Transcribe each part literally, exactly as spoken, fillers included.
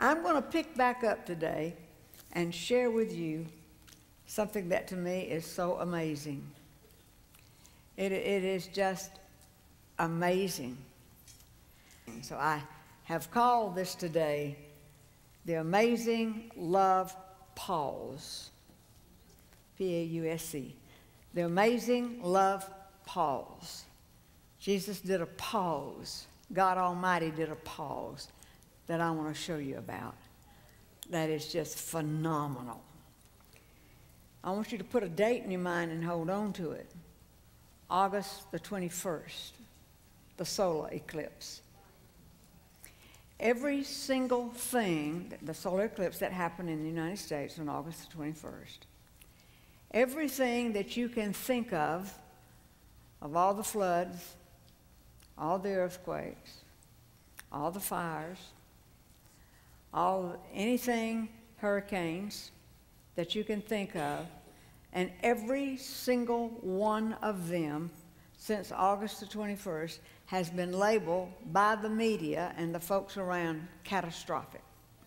I'm going to pick back up today and share with you something that to me is so amazing. It, it is just amazing. So I have called this today the Amazing Love Pause. P A U S E. The Amazing Love Pause. Jesus did a pause. God Almighty did a pause that I want to show you about. That is just phenomenal. I want you to put a date in your mind and hold on to it. August the twenty-first, the solar eclipse. Every single thing, the solar eclipse that happened in the United States on August the twenty-first, everything that you can think of, of all the floods, all the earthquakes, all the fires, all anything, hurricanes that you can think of, and every single one of them since August the twenty-first has been labeled by the media and the folks around catastrophic.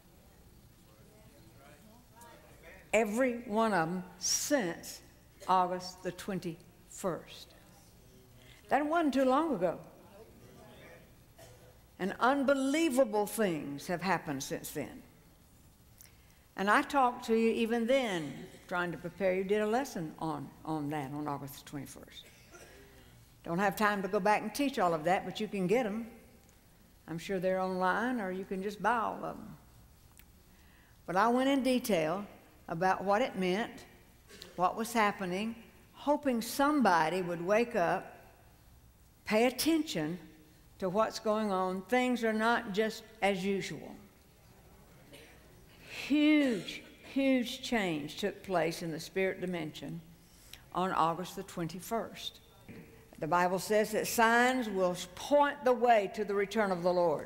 Every one of them since August the twenty-first. That wasn't too long ago. And unbelievable things have happened since then. And I talked to you even then, trying to prepare you, did a lesson on, on that on August the twenty-first. Don't have time to go back and teach all of that, but you can get them. I'm sure they're online, or you can just buy all of them. But I went in detail about what it meant, what was happening, hoping somebody would wake up, pay attention to what's going on. Things are not just as usual. Huge, huge change took place in the spirit dimension on August the twenty-first. The Bible says that signs will point the way to the return of the Lord.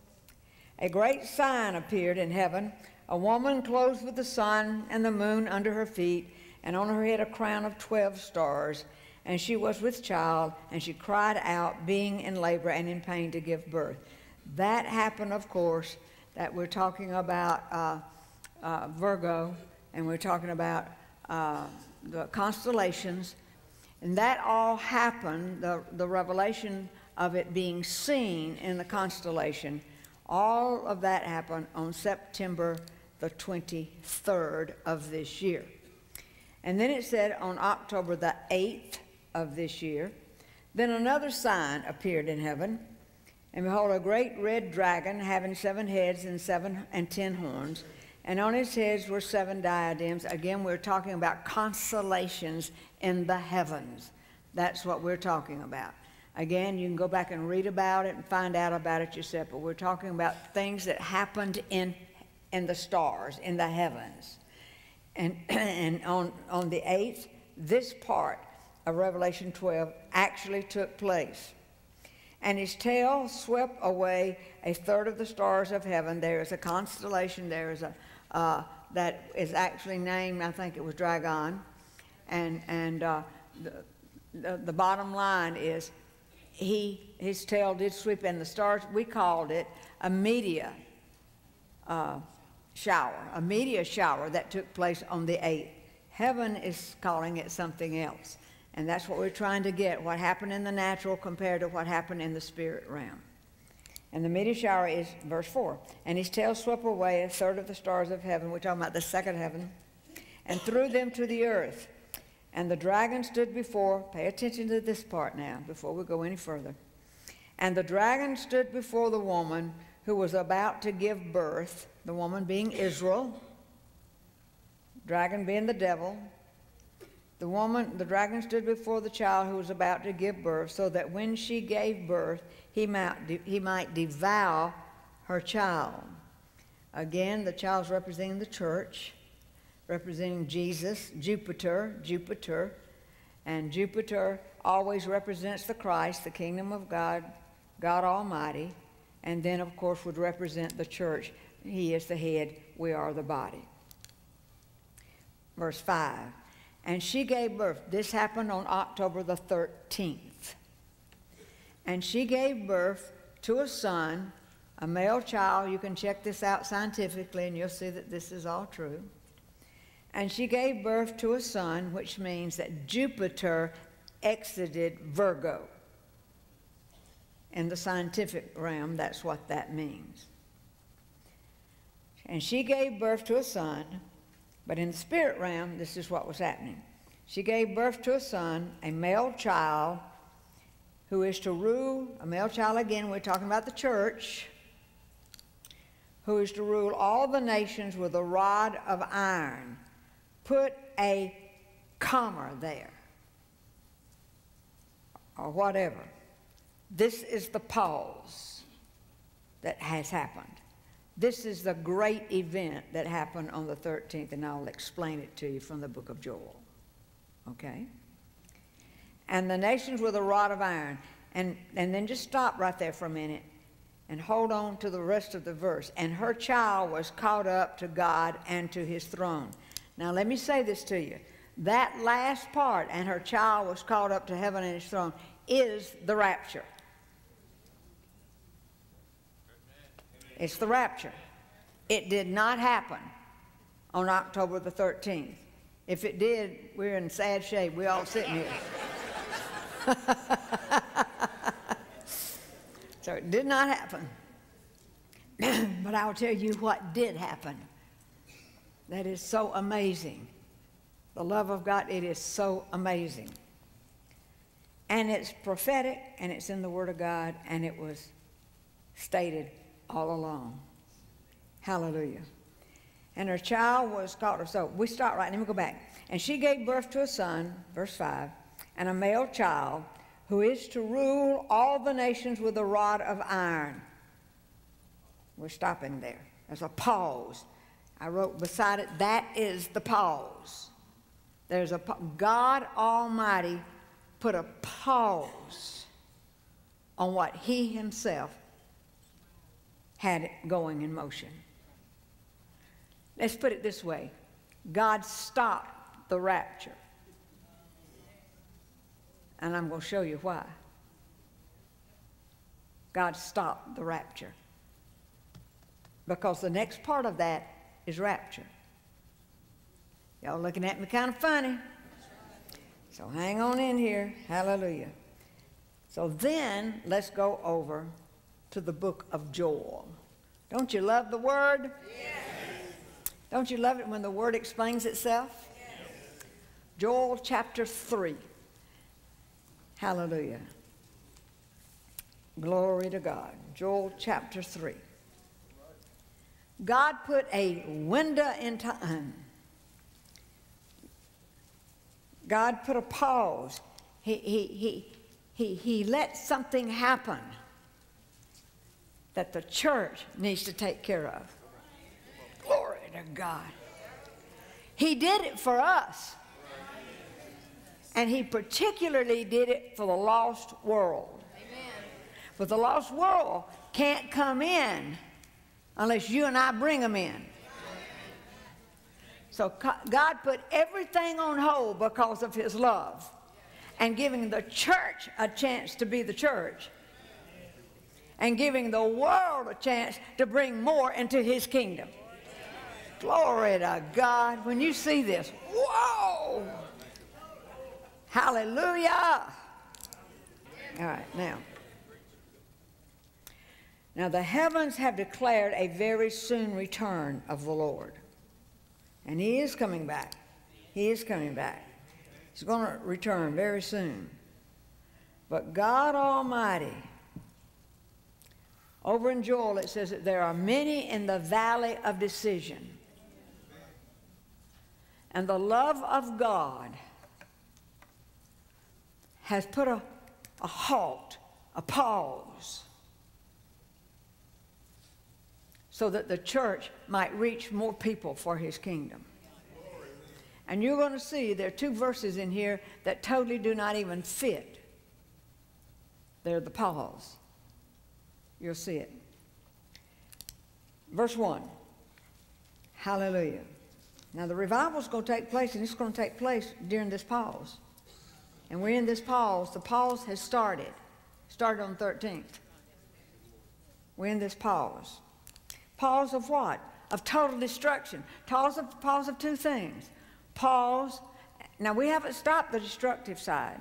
A great sign appeared in heaven, a woman clothed with the sun and the moon under her feet, and on her head a crown of twelve stars. And she was with child, and she cried out, being in labor and in pain to give birth. That happened, of course, that we're talking about uh, uh, Virgo, and we're talking about uh, the constellations. And that all happened, the, the revelation of it being seen in the constellation, all of that happened on September the twenty-third of this year. And then it said on October the eighth of this year, then another sign appeared in heaven, and behold, a great red dragon having seven heads and seven and ten horns, and on his heads were seven diadems. Again, we're talking about constellations in the heavens. That's what we're talking about. Again, you can go back and read about it and find out about it yourself, but we're talking about things that happened in, in the stars, in the heavens. And, and on, on the eighth, this part of Revelation twelve actually took place. And his tail swept away a third of the stars of heaven. There is a constellation, there is a, uh, that is actually named, I think it was Dragon. And, and uh, the, the, the bottom line is, he, his tail did sweep in the stars. We called it a meteor uh, shower, a meteor shower that took place on the eighth. Heaven is calling it something else. And that's what we're trying to get, what happened in the natural compared to what happened in the spirit realm. And the meteor shower is verse four. And his tail swept away a third of the stars of heaven. We're talking about the second heaven. And threw them to the earth. And the dragon stood before, pay attention to this part now before we go any further. And the dragon stood before the woman who was about to give birth, the woman being Israel, dragon being the devil. The woman, the dragon stood before the child who was about to give birth, so that when she gave birth, he might, he might devour her child. Again, the child's representing the church, representing Jesus, Jupiter, Jupiter, and Jupiter always represents the Christ, the kingdom of God, God Almighty, and then, of course, would represent the church. He is the head, we are the body. Verse five. And she gave birth. This happened on October the thirteenth. And she gave birth to a son, a male child. You can check this out scientifically, and you'll see that this is all true. And she gave birth to a son, which means that Jupiter exited Virgo. In the scientific realm, that's what that means. And she gave birth to a son, but in the spirit realm, this is what was happening. She gave birth to a son, a male child, who is to rule, a male child again, we're talking about the church, who is to rule all the nations with a rod of iron. Put a comma there, or whatever. This is the pause that has happened. This is the great event that happened on the thirteenth, and I'll explain it to you from the book of Joel. Okay? And the nations with a rod of iron. And, and then just stop right there for a minute and hold on to the rest of the verse. And her child was caught up to God and to his throne. Now let me say this to you. That last part, and her child was caught up to heaven and his throne, is the rapture. It's the rapture. It did not happen on October the thirteenth. If it did, we're in sad shape. We're all sitting here. So it did not happen. But I'll tell you what did happen. That is so amazing. The love of God, it is so amazing. And it's prophetic, and it's in the Word of God, and it was stated all along. Hallelujah. And her child was called, so we start right, let me go back. And she gave birth to a son, verse five, and a male child, who is to rule all the nations with a rod of iron. We're stopping there. There's a pause. I wrote beside it, that is the pause. There's a, God Almighty put a pause on what he himself had going in motion. Let's put it this way. God stopped the rapture. And I'm going to show you why. God stopped the rapture. Because the next part of that is rapture. Y'all looking at me kind of funny. So hang on in here. Hallelujah. So then let's go over to the book of Joel. Don't you love the Word? Yes. Don't you love it when the Word explains itself? Yes. Joel chapter three. Hallelujah. Glory to God. Joel chapter three. God put a window in time. God put a pause. He, he, he, he, he let something happen that the church needs to take care of. Glory to God. He did it for us. And he particularly did it for the lost world. Amen. But the lost world can't come in unless you and I bring them in. So God put everything on hold because of his love and giving the church a chance to be the church and giving the world a chance to bring more into his kingdom. Glory to God. When you see this, whoa! Hallelujah! All right, now. Now the heavens have declared a very soon return of the Lord. And he is coming back. He is coming back. He's going to return very soon. But God Almighty, over in Joel it says that there are many in the valley of decision. And the love of God has put a, a halt, a pause, so that the church might reach more people for his kingdom. And you're going to see there are two verses in here that totally do not even fit. They're the pause. You'll see it. Verse one. Hallelujah. Now the revival is going to take place, and it's going to take place during this pause. And we're in this pause. The pause has started. Started on the thirteenth. We're in this pause. Pause of what? Of total destruction. Pause of, pause of two things. Pause. Now, we haven't stopped the destructive side.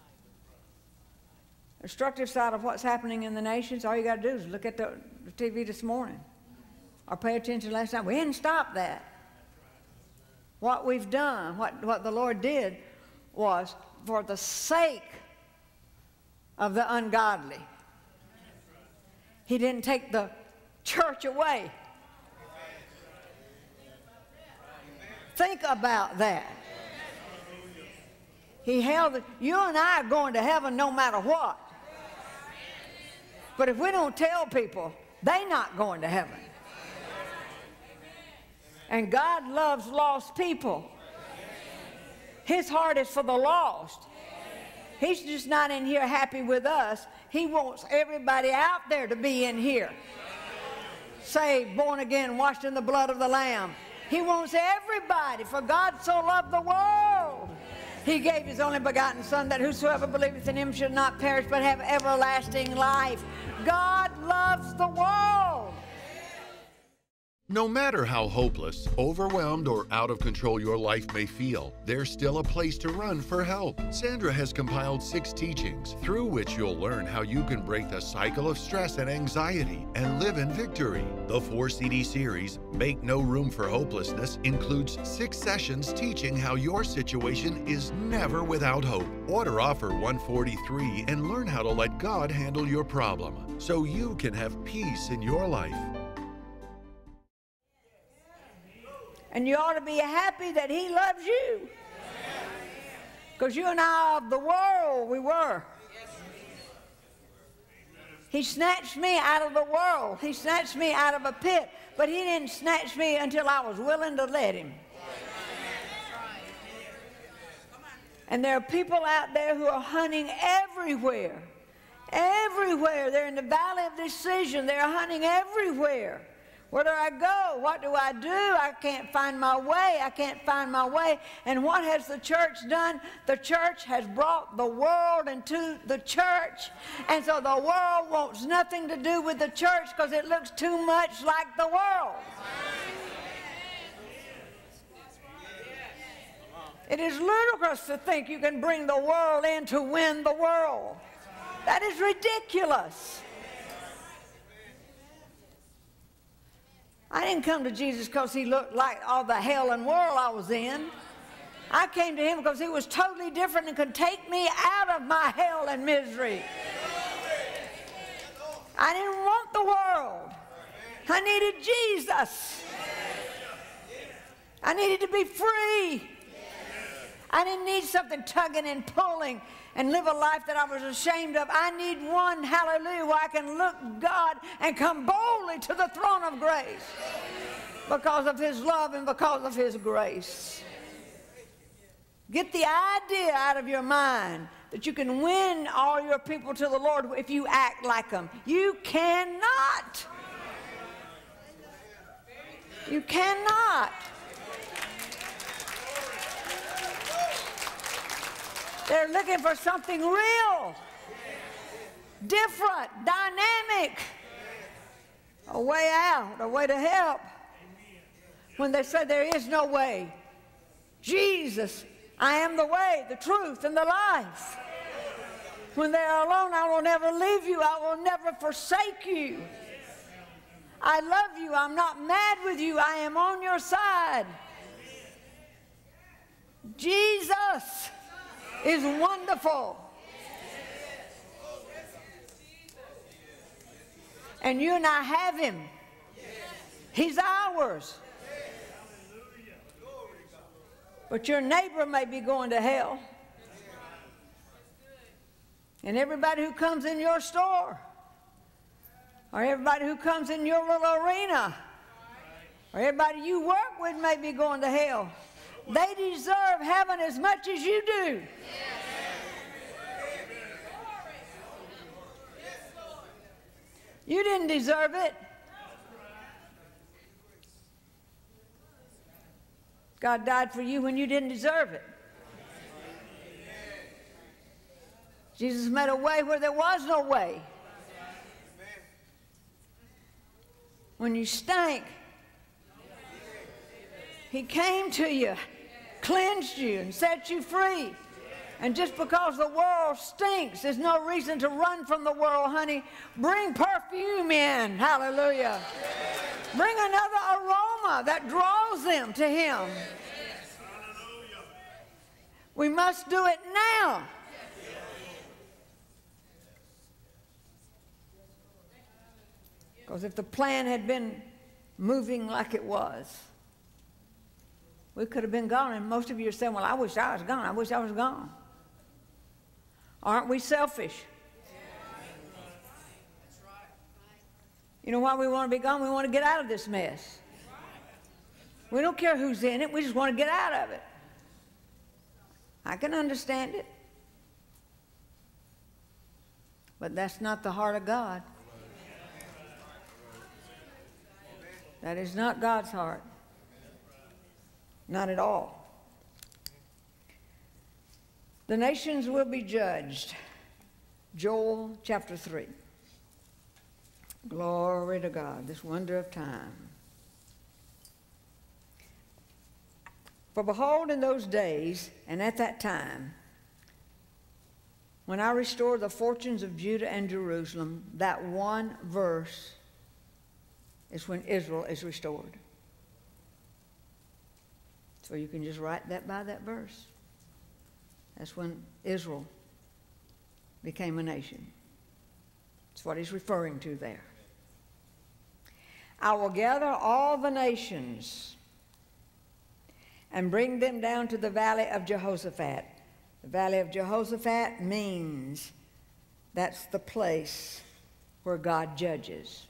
The destructive side of what's happening in the nations, all you got to do is look at the, the T V this morning or pay attention last night. We hadn't stopped that. What we've done, what, what the Lord did was for the sake of the ungodly. He didn't take the church away. Think about that. He held it. You and I are going to heaven no matter what. But if we don't tell people, they're not going to heaven. And God loves lost people. His heart is for the lost. He's just not in here happy with us. He wants everybody out there to be in here. Saved, born again, washed in the blood of the Lamb. He wants everybody, for God so loved the world. He gave His only begotten Son, that whosoever believeth in Him should not perish but have everlasting life. God loves the world. No matter how hopeless, overwhelmed, or out of control your life may feel, there's still a place to run for help. Sandra has compiled six teachings through which you'll learn how you can break the cycle of stress and anxiety and live in victory. The four C D series, Make No Room for Hopelessness, includes six sessions teaching how your situation is never without hope. Order offer one forty-three and learn how to let God handle your problem so you can have peace in your life. And you ought to be happy that He loves you. Because you and I of the world, we were. He snatched me out of the world. He snatched me out of a pit. But He didn't snatch me until I was willing to let Him. And there are people out there who are hunting everywhere. Everywhere. They're in the valley of decision. They're hunting everywhere. Where do I go? What do I do? I can't find my way. I can't find my way. And what has the church done? The church has brought the world into the church. And so the world wants nothing to do with the church because it looks too much like the world. It is ludicrous to think you can bring the world in to win the world. That is ridiculous. I didn't come to Jesus because He looked like all the hell and world I was in. I came to Him because He was totally different and could take me out of my hell and misery. I didn't want the world. I needed Jesus. I needed to be free. I didn't need something tugging and pulling and live a life that I was ashamed of. I need one, hallelujah, where I can look God and come boldly to the throne of grace because of His love and because of His grace. Get the idea out of your mind that you can win all your people to the Lord if you act like them. You cannot. You cannot. They're looking for something real, different, dynamic, a way out, a way to help. When they say there is no way, Jesus, I am the way, the truth, and the life. When they are alone, I will never leave you. I will never forsake you. I love you. I'm not mad with you. I am on your side. Jesus is wonderful. And you and I have Him. He's ours. But your neighbor may be going to hell. And everybody who comes in your store, or everybody who comes in your little arena, or everybody you work with may be going to hell. They deserve heaven as much as you do. You didn't deserve it. God died for you when you didn't deserve it. Jesus made a way where there was no way. when you stink. He came to you, cleansed you, and set you free. And just because the world stinks, there's no reason to run from the world, honey. Bring perfume in. Hallelujah. Bring another aroma that draws them to Him. We must do it now. Because if the plan had been moving like it was, we could have been gone. And most of you are saying, well, I wish I was gone. I wish I was gone. Aren't we selfish? You know why we want to be gone? We want to get out of this mess. We don't care who's in it. We just want to get out of it. I can understand it. But that's not the heart of God. That is not God's heart. Not at all. The nations will be judged. Joel chapter three. Glory to God, this wonder of time. For behold, in those days and at that time, when I restore the fortunes of Judah and Jerusalem, that one verse is when Israel is restored. So you can just write that by that verse. That's when Israel became a nation. That's what he's referring to there. I will gather all the nations and bring them down to the valley of Jehoshaphat. The valley of Jehoshaphat means that's the place where God judges.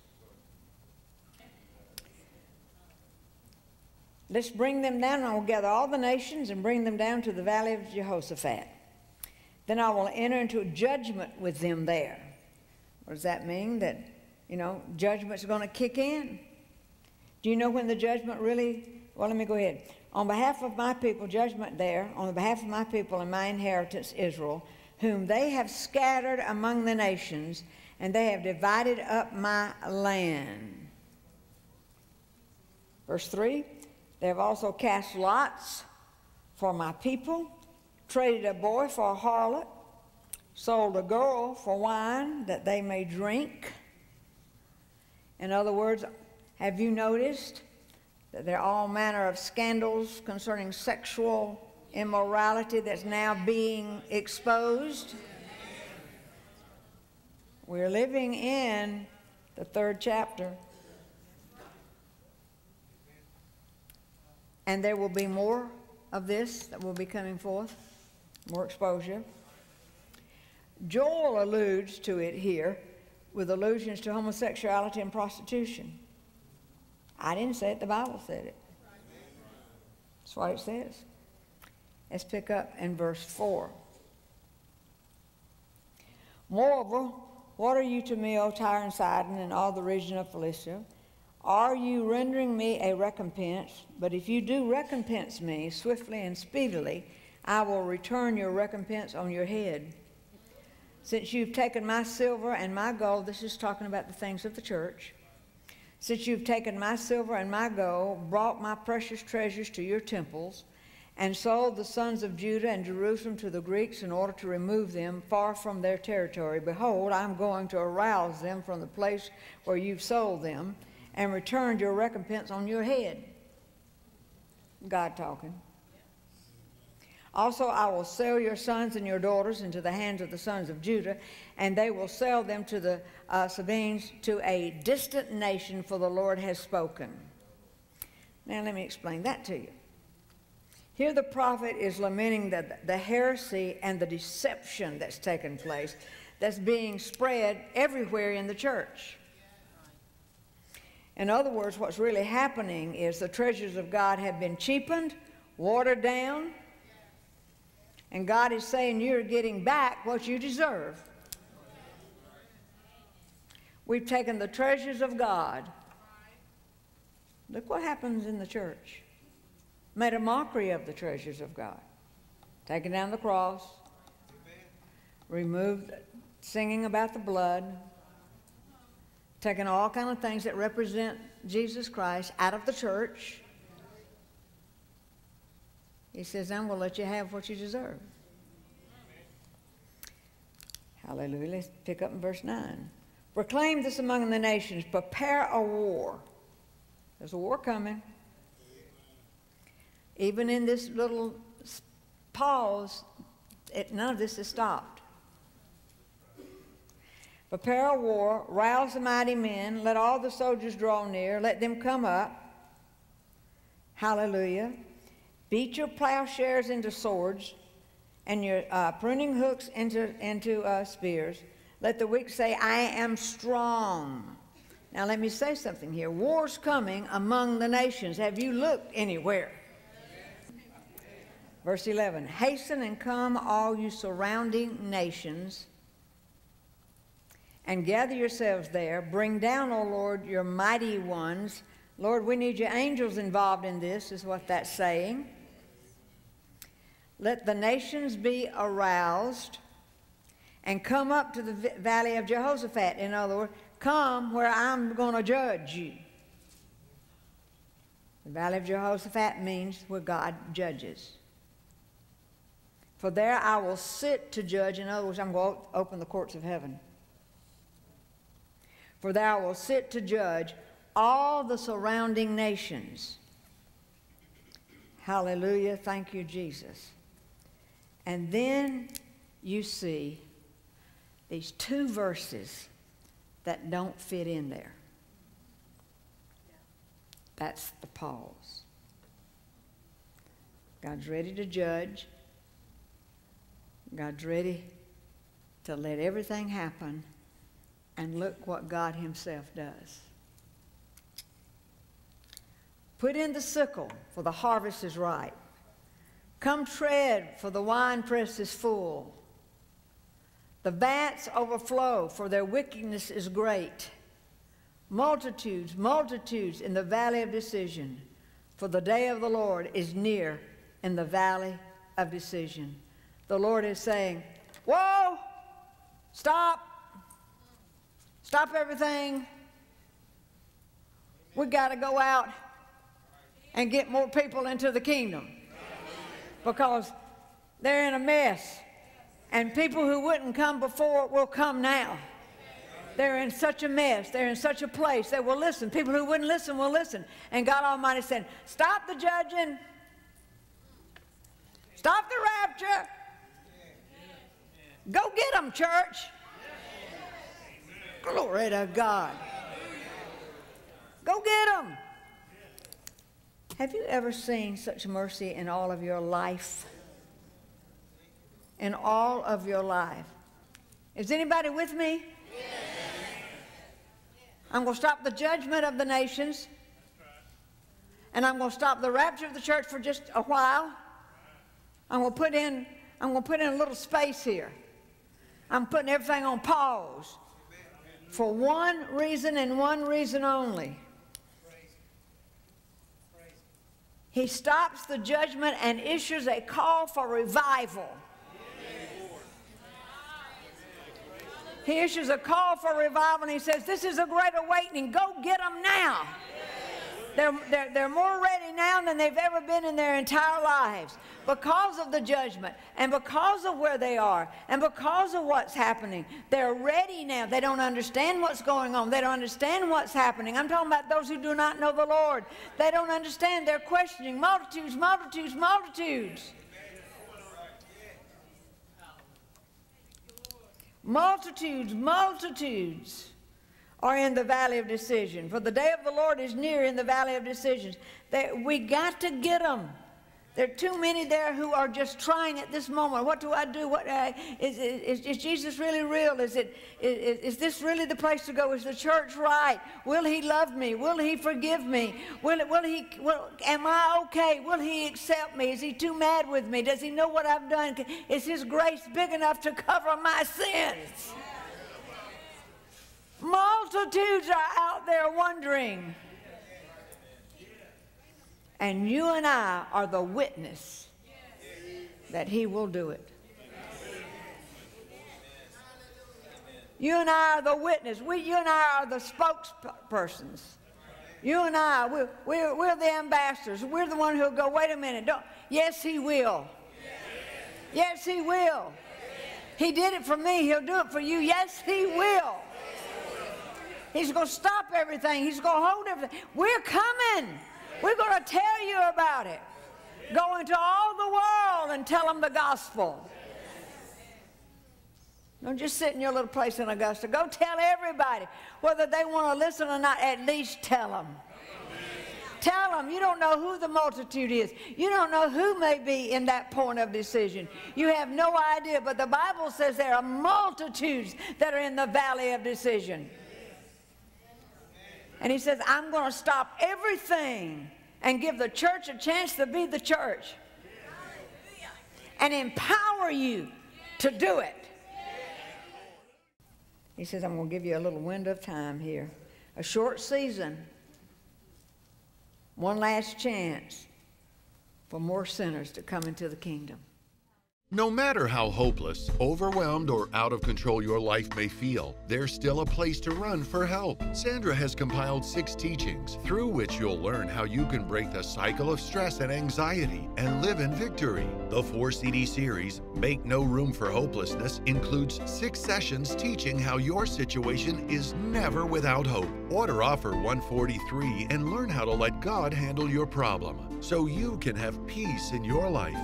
Let's bring them down, and I will gather all the nations and bring them down to the valley of Jehoshaphat. Then I will enter into a judgment with them there. What does that mean? That, you know, judgment's going to kick in. Do you know when the judgment really, well, let me go ahead. On behalf of my people, judgment there, on behalf of my people and my inheritance, Israel, whom they have scattered among the nations, and they have divided up my land. Verse three. They have also cast lots for my people, traded a boy for a harlot, sold a girl for wine that they may drink. In other words, have you noticed that there are all manner of scandals concerning sexual immorality that's now being exposed? We're living in the third chapter. And there will be more of this that will be coming forth, more exposure. Joel alludes to it here with allusions to homosexuality and prostitution. I didn't say it, the Bible said it. That's what it says. Let's pick up in verse four. Moreover, what are you to me, O Tyre and Sidon, and all the region of Philistia? Are you rendering me a recompense? But if you do recompense me swiftly and speedily, I will return your recompense on your head. Since you've taken my silver and my gold, this is talking about the things of the church. Since you've taken my silver and my gold, brought my precious treasures to your temples, and sold the sons of Judah and Jerusalem to the Greeks in order to remove them far from their territory, behold, I'm going to arouse them from the place where you've sold them, and returned your recompense on your head. God talking. Also, I will sell your sons and your daughters into the hands of the sons of Judah, and they will sell them to the uh, Sabaeans, to a distant nation, for the Lord has spoken. Now, let me explain that to you. Here the prophet is lamenting the, the heresy and the deception that's taken place, that's being spread everywhere in the church. In other words, what's really happening is the treasures of God have been cheapened, watered down, and God is saying you're getting back what you deserve. We've taken the treasures of God. Look what happens in the church. Made a mockery of the treasures of God. Taken down the cross, removed singing about the blood, taking all kinds of things that represent Jesus Christ out of the church. He says, I'm going to let you have what you deserve. Hallelujah. Let's pick up in verse nine. Proclaim this among the nations. Prepare a war. There's a war coming. Even in this little pause, it, none of this is stopped. Prepare a war. Rouse the mighty men. Let all the soldiers draw near. Let them come up. Hallelujah. Beat your plowshares into swords and your uh, pruning hooks into, into uh, spears. Let the weak say, I am strong. Now let me say something here. War's coming among the nations. Have you looked anywhere? Verse eleven, hasten and come, all you surrounding nations, and gather yourselves there. Bring down, O Lord, your mighty ones. Lord, we need your angels involved in this, is what that's saying. Let the nations be aroused and come up to the valley of Jehoshaphat. In other words, come where I'm going to judge you. The valley of Jehoshaphat means where God judges. For there I will sit to judge. In other words, I'm going to open the courts of heaven. For there I will sit to judge all the surrounding nations. Hallelujah. Thank you, Jesus. And then you see these two verses that don't fit in there. That's the pause. God's ready to judge. God's ready to let everything happen. And look what God himself does. Put in the sickle, for the harvest is ripe. Come tread, for the winepress is full. The vats overflow, for their wickedness is great. Multitudes, multitudes in the valley of decision, for the day of the Lord is near in the valley of decision. The Lord is saying, whoa, stop, stop everything. We've got to go out and get more people into the kingdom. Because they're in a mess. And people who wouldn't come before will come now. They're in such a mess. They're in such a place. They will listen. People who wouldn't listen will listen. And God Almighty said, stop the judging. Stop the rapture. Go get them, church. Glory to God. Go get them. Have you ever seen such mercy in all of your life? In all of your life. Is anybody with me? Yes. I'm going to stop the judgment of the nations. And I'm going to stop the rapture of the church for just a while. I'm going to put in, I'm going to put in a little space here. I'm putting everything on pause. For one reason and one reason only. He stops the judgment and issues a call for revival. He issues a call for revival and he says, this is a great awakening. Go get them now. They're, they're, they're more ready now than they've ever been in their entire lives because of the judgment and because of where they are and because of what's happening. They're ready now. They don't understand what's going on. They don't understand what's happening. I'm talking about those who do not know the Lord. They don't understand. They're questioning. Multitudes, multitudes, multitudes. Multitudes, multitudes are in the valley of decision. For the day of the Lord is near in the valley of decisions. They, we got to get them. There are too many there who are just trying at this moment. What do I do? What, uh, is, is, is Jesus really real? Is, it, is, is this really the place to go? Is the church right? Will he love me? Will he forgive me? Will, will he, will, am I okay? Will he accept me? Is he too mad with me? Does he know what I've done? Is his grace big enough to cover my sins? Multitudes are out there wondering. And you and I are the witness that he will do it. You and I are the witness. We, you and I are the spokespersons You and I, we're, we're, we're the ambassadors. We're the one who'll go, wait a minute. Don't. Yes, he will. Yes, he will. He did it for me. He'll do it for you. Yes, he will. He's going to stop everything. He's going to hold everything. We're coming. We're going to tell you about it. Go into all the world and tell them the gospel. Don't just sit in your little place in Augusta. Go tell everybody. Whether they want to listen or not, at least tell them. Tell them. You don't know who the multitude is. You don't know who may be in that point of decision. You have no idea. But the Bible says there are multitudes that are in the valley of decision. And he says, I'm going to stop everything and give the church a chance to be the church. And empower you to do it. He says, I'm going to give you a little window of time here. A short season. One last chance for more sinners to come into the kingdom. No matter how hopeless, overwhelmed, or out of control your life may feel, there's still a place to run for help. Sandra has compiled six teachings through which you'll learn how you can break the cycle of stress and anxiety and live in victory. The four C D series, Make No Room for Hopelessness, includes six sessions teaching how your situation is never without hope. Order offer one forty-three and learn how to let God handle your problem so you can have peace in your life.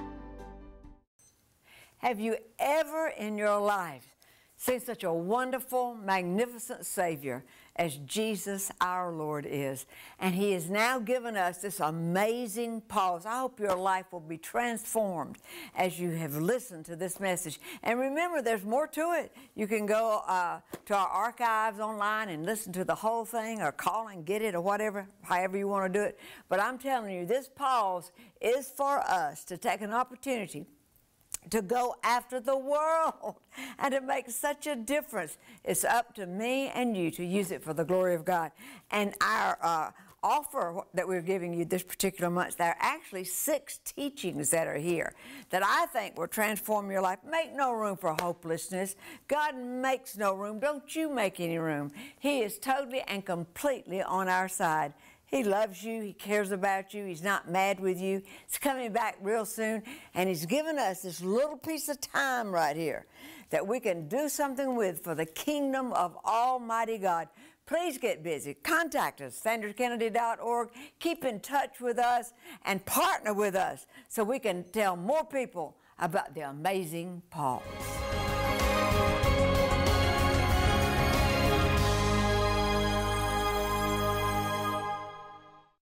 Have you ever in your life seen such a wonderful, magnificent Savior as Jesus our Lord is? And He has now given us this amazing pause. I hope your life will be transformed as you have listened to this message. And remember, there's more to it. You can go uh, to our archives online and listen to the whole thing, or call and get it, or whatever, however you want to do it. But I'm telling you, this pause is for us to take an opportunity to go after the world and to make such a difference. It's up to me and you to use it for the glory of God. And our uh, offer that we're giving you this particular month, there are actually six teachings that are here that I think will transform your life. Make no room for hopelessness. God makes no room. Don't you make any room. He is totally and completely on our side. He loves you. He cares about you. He's not mad with you. He's coming back real soon. And He's given us this little piece of time right here that we can do something with for the kingdom of Almighty God. Please get busy. Contact us, sandra kennedy dot org. Keep in touch with us and partner with us so we can tell more people about the amazing Paul.